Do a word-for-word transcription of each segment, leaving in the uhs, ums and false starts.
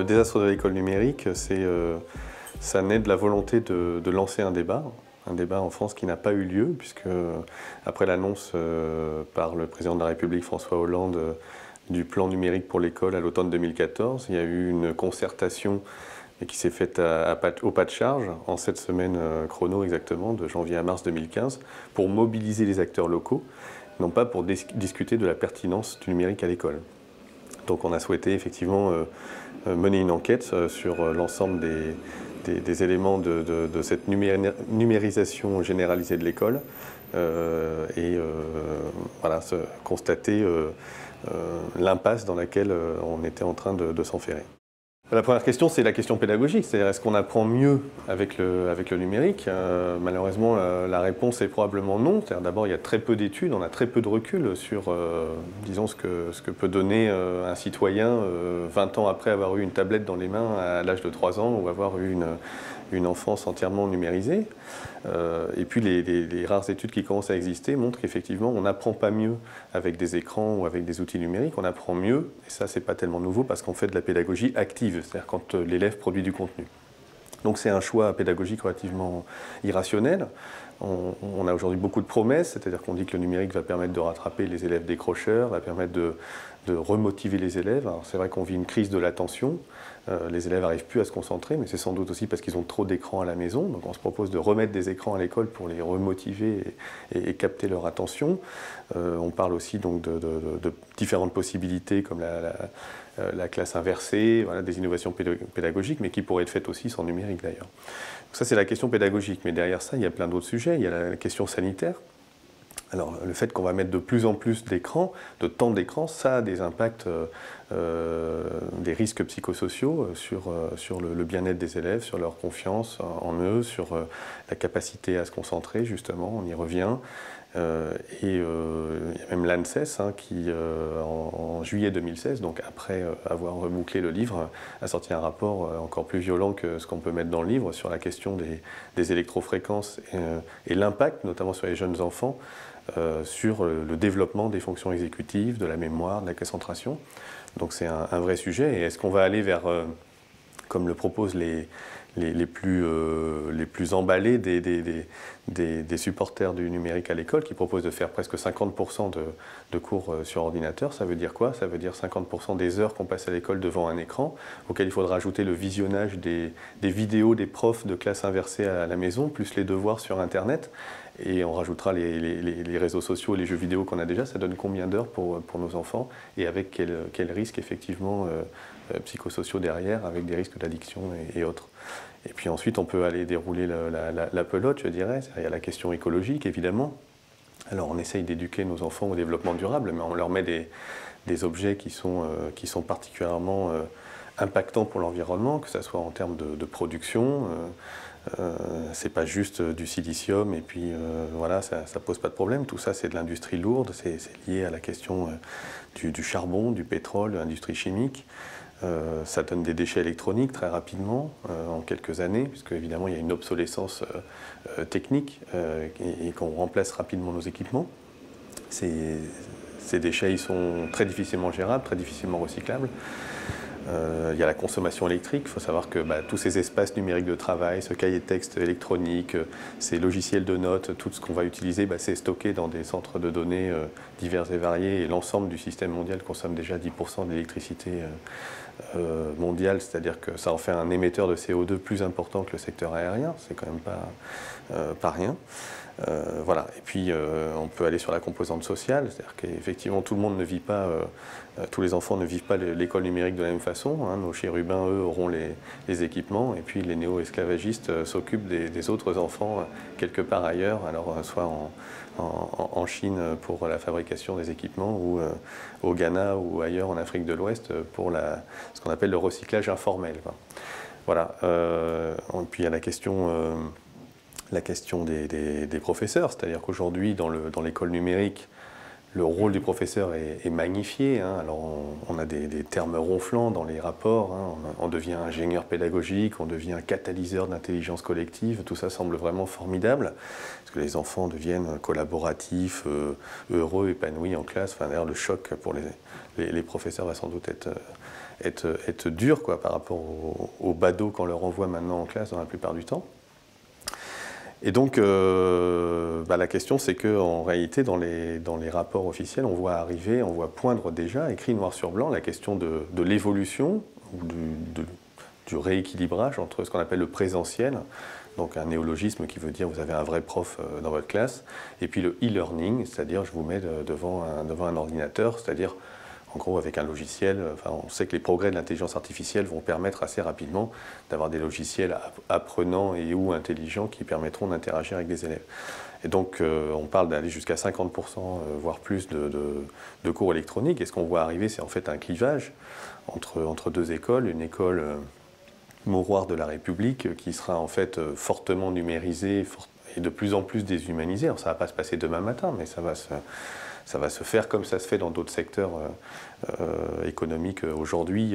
désastre de l'école numérique, c'est, euh, ça naît de la volonté de, de lancer un débat, un débat en France qui n'a pas eu lieu, puisque après l'annonce euh, par le président de la République François Hollande euh, du plan numérique pour l'école à l'automne deux mille quatorze, il y a eu une concertation qui s'est faite à, à, au pas de charge, en sept semaines euh, chrono exactement, de janvier à mars deux mille quinze, pour mobiliser les acteurs locaux, non pas pour dis discuter de la pertinence du numérique à l'école. Donc on a souhaité effectivement euh, mener une enquête euh, sur euh, l'ensemble des, des, des éléments de, de, de cette numéri numérisation généralisée de l'école euh, et euh, voilà, se, constater euh, euh, l'impasse dans laquelle euh, on était en train de, de s'enferrer. La première question, c'est la question pédagogique, c'est-à-dire est-ce qu'on apprend mieux avec le, avec le numérique? euh, Malheureusement, la, la réponse est probablement non. D'abord, il y a très peu d'études, on a très peu de recul sur, euh, disons, ce que, ce que peut donner euh, un citoyen euh, vingt ans après avoir eu une tablette dans les mains à l'âge de trois ans ou avoir eu une, une enfance entièrement numérisée. Euh, et puis les, les, les rares études qui commencent à exister montrent qu'effectivement on n'apprend pas mieux avec des écrans ou avec des outils numériques, on apprend mieux, et ça c'est pas tellement nouveau parce qu'on fait de la pédagogie active, c'est-à-dire quand euh, l'élève produit du contenu. Donc c'est un choix pédagogique relativement irrationnel. On, on a aujourd'hui beaucoup de promesses, c'est-à-dire qu'on dit que le numérique va permettre de rattraper les élèves décrocheurs, va permettre de, de remotiver les élèves. Alors c'est vrai qu'on vit une crise de l'attention, euh, les élèves n'arrivent plus à se concentrer, mais c'est sans doute aussi parce qu'ils ont trop d'écrans à la maison. Donc on se propose de remettre des écrans à l'école pour les remotiver et, et, et capter leur attention. Euh, on parle aussi donc de, de, de, de différentes possibilités comme la, la la classe inversée, voilà, des innovations pédagogiques, mais qui pourraient être faites aussi sans numérique d'ailleurs. Ça c'est la question pédagogique, mais derrière ça il y a plein d'autres sujets. Il y a la question sanitaire. Alors le fait qu'on va mettre de plus en plus d'écrans, de temps d'écran, ça a des impacts, euh, des risques psychosociaux sur, euh, sur le, le bien-être des élèves, sur leur confiance en eux, sur euh, la capacité à se concentrer justement, on y revient. Euh, et euh, il y a même l'ANSES hein, qui, euh, en, en juillet deux mille seize, donc après euh, avoir rebouclé le livre, a sorti un rapport euh, encore plus violent que ce qu'on peut mettre dans le livre sur la question des, des électrofréquences et, euh, et l'impact, notamment sur les jeunes enfants, euh, sur le, le développement des fonctions exécutives, de la mémoire, de la concentration. Donc c'est un, un vrai sujet. Et est-ce qu'on va aller vers, euh, comme le proposent les Les, les, plus, euh, les plus emballés des, des, des, des supporters du numérique à l'école qui proposent de faire presque cinquante pour cent de, de cours sur ordinateur. Ça veut dire quoi? Ça veut dire cinquante pour cent des heures qu'on passe à l'école devant un écran, auquel il faudra ajouter le visionnage des, des vidéos des profs de classe inversée à la maison, plus les devoirs sur Internet. Et on rajoutera les, les, les réseaux sociaux, les jeux vidéo qu'on a déjà. Ça donne combien d'heures pour, pour nos enfants? Et avec quel, quel risque effectivement euh, psychosociaux derrière, avec des risques d'addiction et, et autres. Et puis ensuite, on peut aller dérouler la, la, la, la pelote, je dirais. Il y a la question écologique, évidemment. Alors, on essaye d'éduquer nos enfants au développement durable, mais on leur met des, des objets qui sont, euh, qui sont particulièrement euh, impactants pour l'environnement, que ce soit en termes de, de production. Euh, euh, c'est pas juste du silicium et puis euh, voilà, ça, ça pose pas de problème. Tout ça, c'est de l'industrie lourde, c'est lié à la question euh, du, du charbon, du pétrole, de l'industrie chimique. Euh, ça donne des déchets électroniques très rapidement, euh, en quelques années, puisque évidemment il y a une obsolescence euh, euh, technique euh, et, et qu'on remplace rapidement nos équipements. Ces, ces déchets ils sont très difficilement gérables, très difficilement recyclables. Euh, il y a la consommation électrique. Il faut savoir que bah, tous ces espaces numériques de travail, ce cahier de texte électronique, ces logiciels de notes, tout ce qu'on va utiliser, bah, c'est stocké dans des centres de données euh, divers et variés. Et l'ensemble du système mondial consomme déjà dix pour cent de l'électricité euh, euh, mondiale, c'est-à-dire que ça en fait un émetteur de C O deux plus important que le secteur aérien. C'est quand même pas, euh, pas rien. Euh, voilà. Et puis euh, on peut aller sur la composante sociale, c'est-à-dire qu'effectivement tout le monde ne vit pas, euh, tous les enfants ne vivent pas l'école numérique de la même façon. Hein. Nos chérubins, eux, auront les, les équipements, et puis les néo-esclavagistes euh, s'occupent des, des autres enfants euh, quelque part ailleurs, alors euh, soit en, en, en Chine pour la fabrication des équipements, ou euh, au Ghana ou ailleurs en Afrique de l'Ouest pour la, ce qu'on appelle le recyclage informel. Quoi. Voilà. Euh, et puis il y a la question... Euh, la question des, des, des professeurs, c'est-à-dire qu'aujourd'hui, dans l'école dans numérique, le rôle du professeur est, est magnifié. Hein. Alors, on, on a des, des termes ronflants dans les rapports. Hein. On, on devient ingénieur pédagogique, on devient catalyseur d'intelligence collective. Tout ça semble vraiment formidable, parce que les enfants deviennent collaboratifs, euh, heureux, épanouis en classe. Enfin, d'ailleurs, le choc pour les, les, les professeurs va sans doute être, être, être dur quoi, par rapport aux au badauds qu'on leur envoie maintenant en classe dans la plupart du temps. Et donc, euh, bah, la question, c'est qu'en réalité, dans les, dans les rapports officiels, on voit arriver, on voit poindre déjà, écrit noir sur blanc, la question de, de l'évolution, ou du, de, du rééquilibrage entre ce qu'on appelle le présentiel, donc un néologisme qui veut dire vous avez un vrai prof dans votre classe, et puis le e-learning, c'est-à-dire je vous mets devant un, devant un ordinateur, c'est-à-dire en gros avec un logiciel. Enfin, on sait que les progrès de l'intelligence artificielle vont permettre assez rapidement d'avoir des logiciels apprenants et ou intelligents qui permettront d'interagir avec des élèves. Et donc euh, on parle d'aller jusqu'à cinquante pour cent, euh, voire plus de, de, de cours électroniques, et ce qu'on voit arriver, c'est en fait un clivage entre, entre deux écoles, une école euh, mouroir de la République qui sera en fait euh, fortement numérisée fort, et de plus en plus déshumanisée. Alors, ça ne va pas se passer demain matin, mais ça va se, ça va se faire comme ça se fait dans d'autres secteurs euh, euh, économiques aujourd'hui.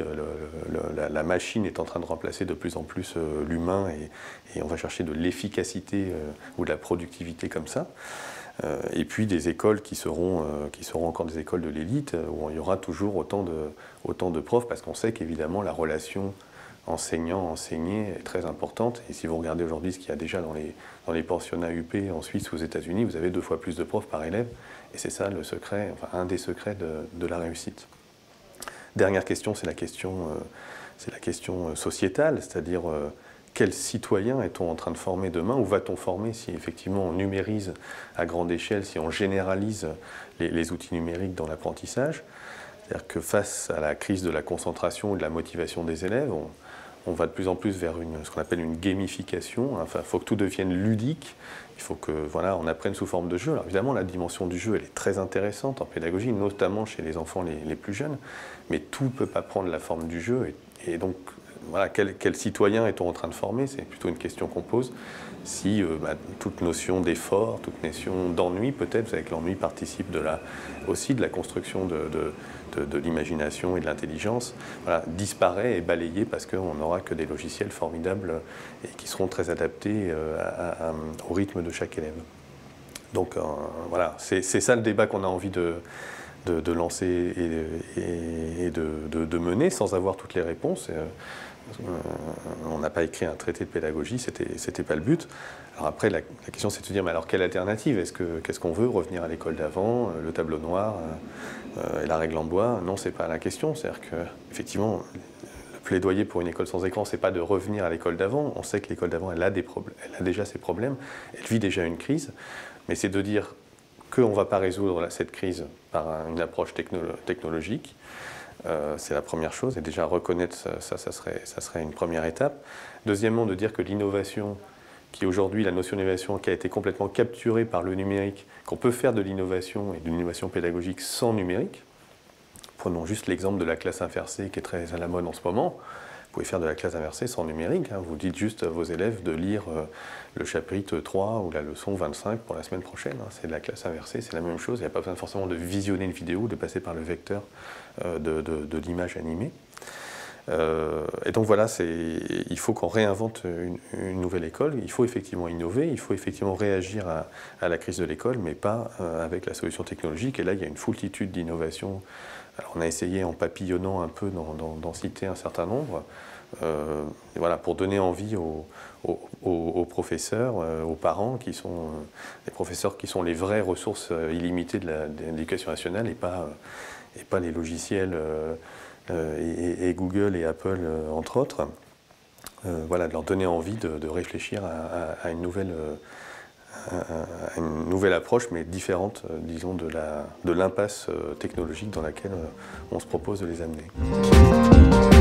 La, la machine est en train de remplacer de plus en plus euh, l'humain, et, et on va chercher de l'efficacité euh, ou de la productivité comme ça. Euh, et puis des écoles qui seront, euh, qui seront encore des écoles de l'élite, où il y aura toujours autant de, autant de profs, parce qu'on sait qu'évidemment la relation enseignant-enseigné est très importante. Et si vous regardez aujourd'hui ce qu'il y a déjà dans les, dans les pensionnats U P en Suisse ou aux États-Unis, vous avez deux fois plus de profs par élève. Et c'est ça le secret, enfin un des secrets de, de la réussite. Dernière question, c'est la question, euh, c'est la question sociétale, c'est-à-dire euh, quel citoyen est-on en train de former demain, ou va-t-on former si effectivement on numérise à grande échelle, si on généralise les, les outils numériques dans l'apprentissage. C'est-à-dire que face à la crise de la concentration ou de la motivation des élèves, on, on va de plus en plus vers une, ce qu'on appelle une gamification. Enfin, il faut que tout devienne ludique. Il faut que, voilà, on apprenne sous forme de jeu. Alors évidemment, la dimension du jeu, elle est très intéressante en pédagogie, notamment chez les enfants les, les plus jeunes. Mais tout ne peut pas prendre la forme du jeu. Et, et donc, voilà, quel, quel citoyen est-on en train de former? C'est plutôt une question qu'on pose. Si euh, bah, toute notion d'effort, toute notion d'ennui, peut-être, vous savez que l'ennui participe de la, aussi de la construction de, de de, de l'imagination et de l'intelligence, voilà, disparaît et balayé parce qu'on n'aura que des logiciels formidables et qui seront très adaptés euh, à, à, au rythme de chaque élève. Donc euh, voilà, c'est ça le débat qu'on a envie de, de, de lancer et, et, et de, de, de mener sans avoir toutes les réponses. Euh, on n'a pas écrit un traité de pédagogie, c'était c'était pas le but. Alors après, la, la question c'est de se dire, mais alors quelle alternative? Est-ce que, qu'est-ce qu'on veut? Revenir à l'école d'avant, le tableau noir euh, et la règle en bois? Non, c'est pas la question. C'est-à-dire que, effectivement, le plaidoyer pour une école sans écran, c'est pas de revenir à l'école d'avant. On sait que l'école d'avant, elle a des problèmes, elle a déjà ses problèmes, elle vit déjà une crise, mais c'est de dire qu'on ne va pas résoudre cette crise par une approche technolo technologique. Euh, c'est la première chose, et déjà reconnaître ça, ça, ça, serait, ça serait une première étape. Deuxièmement, de dire que l'innovation, qui aujourd'hui, la notion d'innovation qui a été complètement capturée par le numérique, qu'on peut faire de l'innovation et de l'innovation pédagogique sans numérique. Prenons juste l'exemple de la classe inversée qui est très à la mode en ce moment. Vous pouvez faire de la classe inversée sans numérique. Hein. Vous dites juste à vos élèves de lire euh, le chapitre trois ou la leçon vingt-cinq pour la semaine prochaine. Hein. C'est de la classe inversée, c'est la même chose. Il n'y a pas besoin forcément de visionner une vidéo, de passer par le vecteur euh, de, de, de l'image animée. Euh, et donc voilà, il faut qu'on réinvente une, une nouvelle école. Il faut effectivement innover, il faut effectivement réagir à, à la crise de l'école, mais pas euh, avec la solution technologique. Et là, il y a une foultitude d'innovations. Alors, on a essayé en papillonnant un peu d'en citer un certain nombre, euh, et voilà, pour donner envie aux, aux, aux professeurs, euh, aux parents, qui sont euh, les professeurs qui sont les vraies ressources illimitées de l'éducation nationale, et pas, et pas les logiciels euh, euh, et, et Google et Apple, euh, entre autres. Euh, voilà, de leur donner envie de, de réfléchir à, à, à une nouvelle... Euh, une nouvelle approche, mais différente, disons, de l'impasse technologique dans laquelle on se propose de les amener.